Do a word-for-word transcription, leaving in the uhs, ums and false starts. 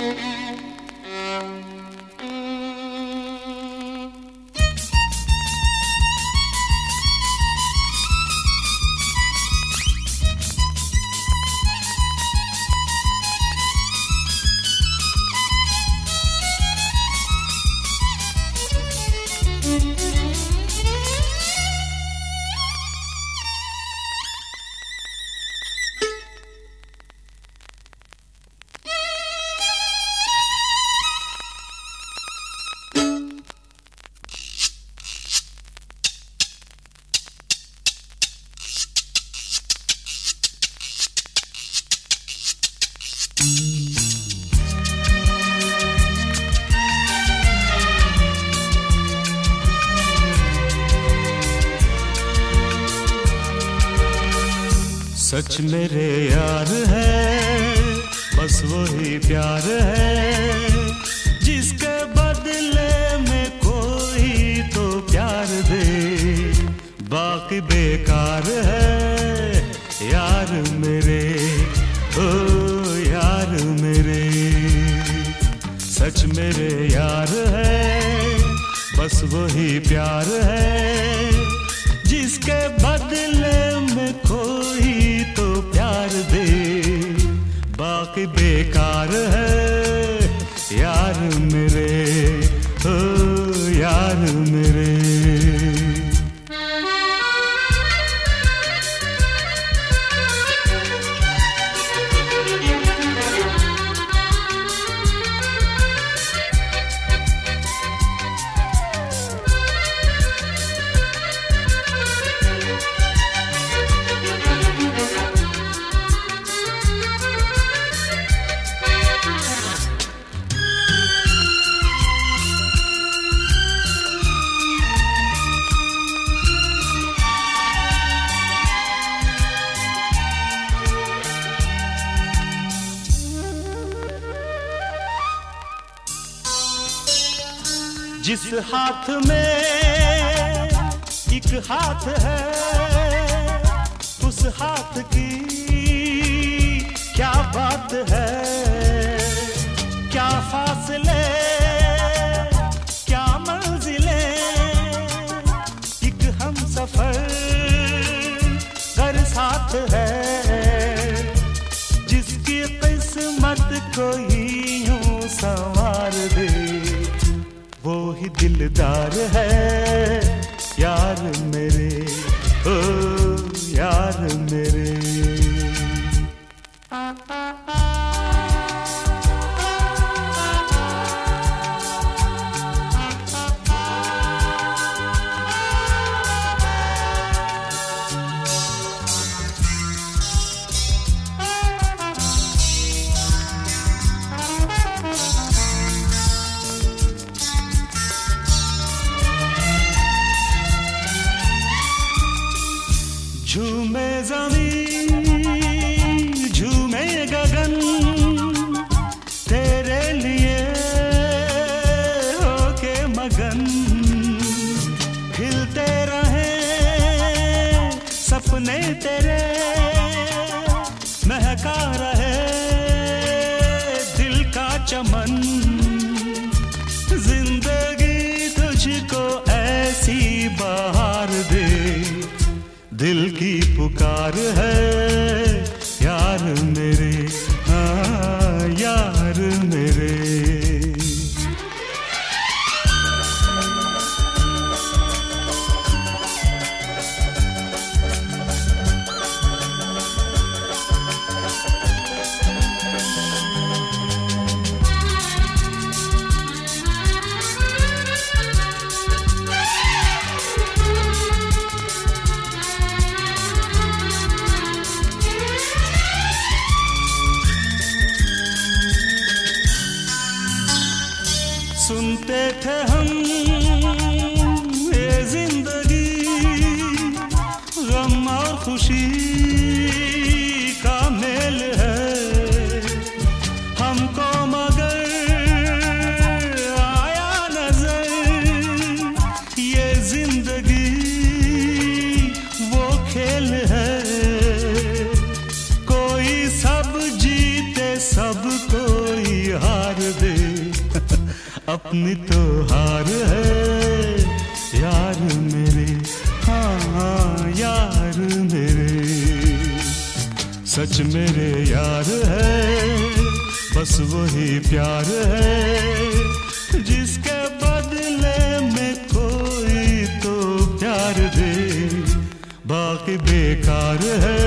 सच मेरे यार है, बस वही प्यार है जिसके बदले में कोई तो प्यार दे। बाकी बेकार है यार मेरे, ओ यार मेरे। सच मेरे यार है, बस वही प्यार है जिसके बदले में कोई तो प्यार दे। बाकी बेकार है यार मेरे, ओ यार मेरे। जिस हाथ में एक हाथ है, उस हाथ की क्या बात है। क्या फासले क्या मंजिलें, एक हम सफर कर साथ है। जिसकी किस्मत कोई यूं संवार दे, वो ही दिलदार है यार मेरे, ओ यार मेरे। झूमे ज़मीन झूमे गगन, तेरे लिए होके मगन। खिलते रहे सपने तेरे, महका रहे दिल का चमन। जिंदगी तुझको ऐसी बहार दे, दिल की पुकार है यार मेरे, हाँ यार मेरे। सुनते थे हम ये जिंदगी, गम और खुशी का मेल है। हमको मगर आया नजर ये जिंदगी वो खेल है। कोई सब जीते सब कोई हार अपनी तो हार है यार मेरे, हाँ हाँ यार मेरे, सच मेरे यार है, बस वही प्यार है जिसके बदले में कोई तो प्यार दे, बाकी बेकार है